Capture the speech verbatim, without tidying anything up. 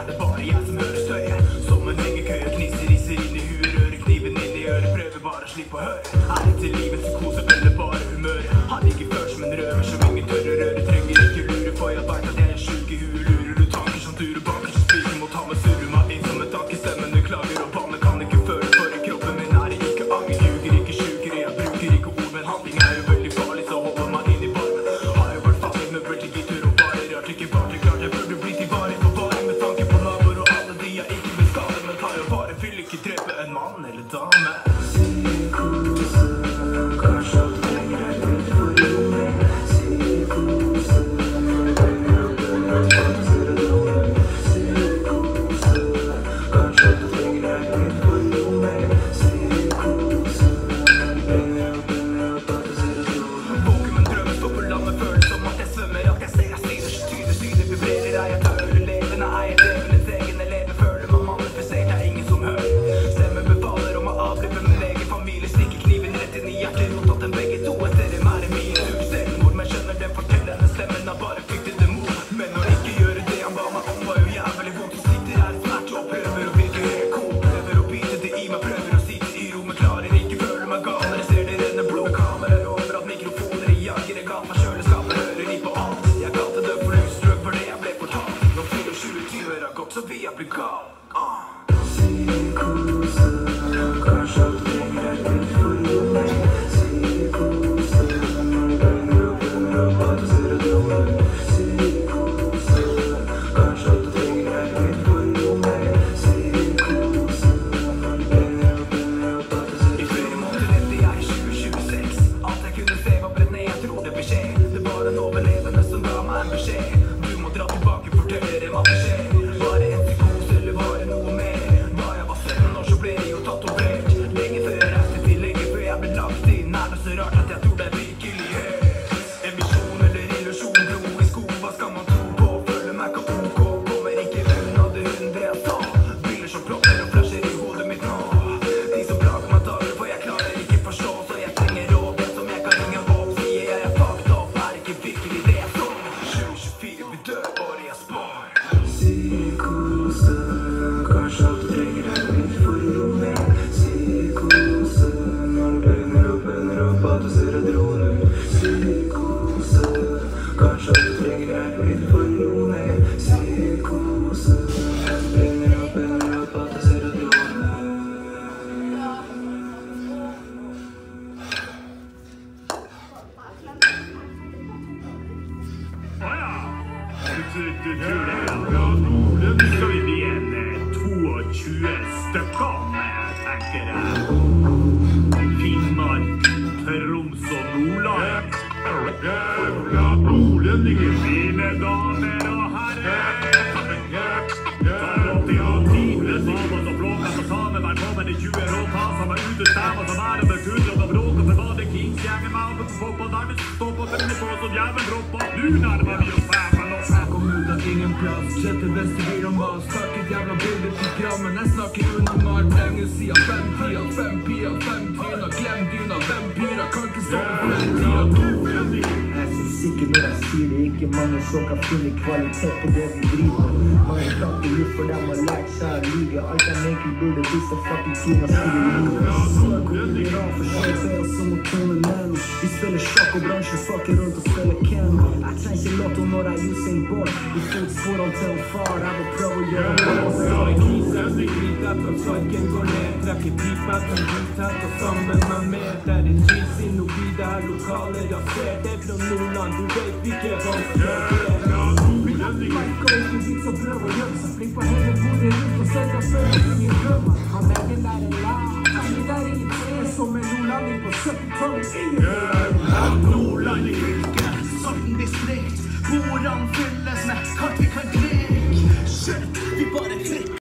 er det bare jeg som hører støyet. Som en hengekøye, knisser, risser inn i huet, rører kniven inn i øret, prøver bare å slippe å høre. Er det til livet så koser følger bare humør. Har ikke følt som en røver som ingen tør å røre. Trenger ikke lure, for jeg vet at jeg er sjuk i huet. Lurer du tanker som durer baker, så spiker mot ham og surrer meg inn som en tanke. Stemmen du klager og banne kan ikke føle, for i kroppen min er det ikke anger. Ljuger ikke sjukere, jeg bruker ikke ord, men handling er jo veldig farlig, så holder meg inn i varmen. Har jo vært fast i møbler til gitter og bare rart, ikke bare klart jeg burde bli til varig for varig. Med tanke på naboer og alle de jeg ikke vil skade, men tar jo bare fyll, ikke drepe en mann eller dame. Psykose, kanskje alt trenger jeg litt for rommet. Psykose, når det begynner å bønne og fanser og droner. Psykose, kanskje alt trenger jeg litt for rommet. Psykose, når det begynner å bønne og fanser og droner. Våken med drømmen står på landet, føles som at jeg svømmer, at jeg ser jeg styrer, tyder, syder, vibrerer. Er jeg tør levende, er jeg drevendes egen elever, føler meg manifestert, er ingen som hører. Stemmen befaler om å avlive min egen familie, stikker kniven rett inn i hjertet, og tatt dem begge to. Jeg ser dem er mye tur selvmord, men skjønner den fortellende stemmen har bare fryktet det mot. Men når ikke gjøre det han ba meg om, var jo jævlig vondt. Så sitter her snart og prøver å virke helt cool, prøver å bite det i meg, prøver å sitte i ro, men klarer ikke føle meg gal. Dere ser det renner blå kameraer overalt, mikrofoner i jager, jeg ga meg kjøleskapet, hører de på alt. Jeg kalte det for lysdrøm for det jeg ble fortalt. Når tjuefire timer har gått, så vil jeg bli gal. Ah. Psykose, kanskje alt trenger jeg litt for rommet. Psykose, når det begynner å bønner og fanser og droner. Psykose, kanskje alt trenger jeg litt for rommet. Psykose, når det begynner å bønner og fanser og droner. I flere måneder endte jeg i tjue tjueseks. Alt jeg kunne se var brett ned, jeg tror det blir skje. Det var en overlevende som ga meg en beskjed. Du må dra tilbake, fortelle dem at det skjer. Bare en psykose, eller var det noe mer? Da jeg var sytten år så ble jeg jo tatovert. Lenge før jeg reiste til, lenge før jeg ble lagt inn. Er det så rart at jeg tror det er virkelighet? En visjon eller illusjon, bro i sko, hva skal man tro på? Føler meg ikke ok, kommer ikke unna det hun det jeg sa. Biler som plotter og flasher i hodet mitt nå. De som plager meg dager, for jeg klarer ikke forstå. Så jeg trenger råd, det som jeg kan ringe opp. Sier jeg er fucked up, er ikke virkelig det jeg så. tjue tjuefire, vi dør, året jeg spår. Psykose, kanskje alt trenger jeg litt for rommet. Psykose, når det begynner å bønner og fanser og droner. Psykose, kanskje alt trenger jeg litt for rommet. Psykose, når det begynner å bønner og fanser og droner. Åja, du, du, du tror det er bra. Nå skal vi bli en tjueto stykker med, tenker jeg. Finnmark, Troms og Nordland. Jævla nordlendinger. Mine damer og herrer. Ta lov til å tides av oss og flåk oss og ta med velkommen i tjue råta som er ute stem og som er over kudret og bråk og for hva det kingsgjengen med og få på der vi stå på finne på så jævlen droppa. Du nærmer vi oss fem. Jeg kom ut av ingen plass, sjette beste blir om mas. Takk et jævla bilde til krammen, jeg snakker under mal. Lenge siden fem tida, fem pia, fem tryna. Glem dyna, vampyrer, kan ikke stå på den tida. Jeg er så sikker når jeg sier det, ikke mange som kan finne kvalitet på det vi driver. Mange prater litt for dem har lært seg å lyge. Alt de egentlig burde vise fucking tida skriver livet. Snakk om det er for seg, ser oss som å tone menn. Vi spiller sjakk og bransjen fucker rundt og spiller Ken. Jeg trenger ikke lotto når jeg Usain Bolt. I fotsporene til en far, jeg vil prøve å gjøre det. Så er det krise, det griter etter at sarken går ned. Trekker pipa etter en guttett og sammen med mer. Der det trys inn og blir det her lokale rasert. Det er fra Nordland, du vet vi ikke hva som gjør det. Vi merker ikke de som prøver å gjøre seg flink på hele bordet rundt og sørger for at ingen drømmer. Han er den der en la, han er der i et tre som en nordlanding på syttitallet. Ingen Nordland i fylke, Salten distrikt. Hvordan fylles med kart vi kan